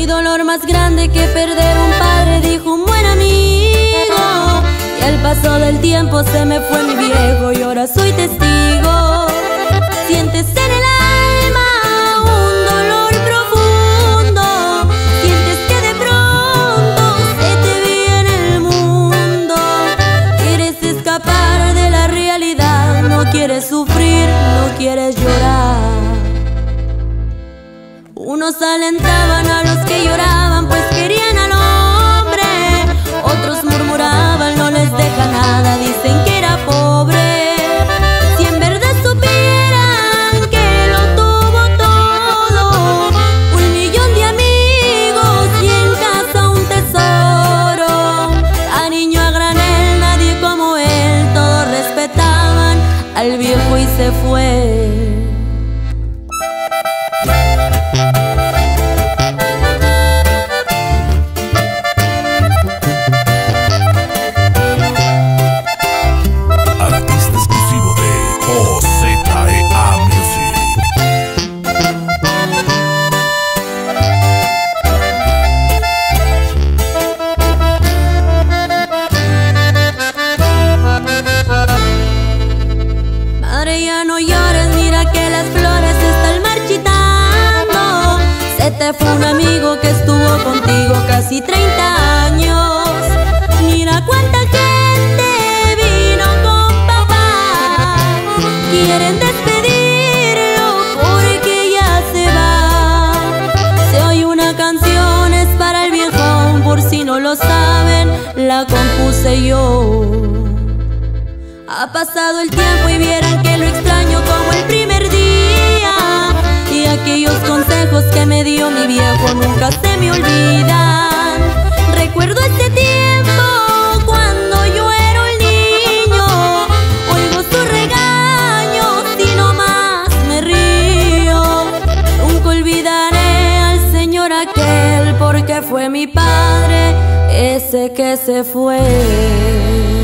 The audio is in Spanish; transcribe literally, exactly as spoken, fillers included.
hay dolor más grande que perder un padre, dijo un buen amigo. Y al paso del tiempo se me fue mi viejo y ahora soy testigo. Sientes en el alma un dolor profundo, sientes que de pronto se te viene el mundo. Quieres escapar de la realidad, no quieres sufrir, no quieres llorar. Unos alentaban a los que lloraban, pues querían al hombre. Otros murmuraban, no les deja nada, dicen que era pobre. Si en verdad supieran que lo tuvo todo, un millón de amigos y en casa un tesoro. Cariño a granel, nadie como él, todos respetaban al viejo y se fue. No llores, mira que las flores están marchitando. Se te fue un amigo que estuvo contigo casi treinta años. Mira cuánta gente vino con papá, quieren despedirlo porque ya se va. Se oye una canción, es para el viejón, por si no lo saben, la compuse yo. Ha pasado el tiempo y vieran que lo extraño como el primer día. Y aquellos consejos que me dio mi viejo nunca se me olvidan. Recuerdo ese tiempo cuando yo era un niño. Oigo sus regaños y no más me río. Nunca olvidaré al señor aquel, porque fue mi padre ese que se fue.